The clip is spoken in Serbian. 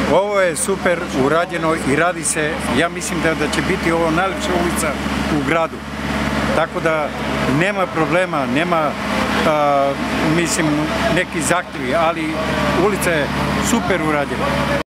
Ovo je super urađeno i radi se, ja mislim da će biti ovo najljepša ulica u gradu. Tako da nema problema, nema mislim neki zahtjevi, ali ulica je super urađena.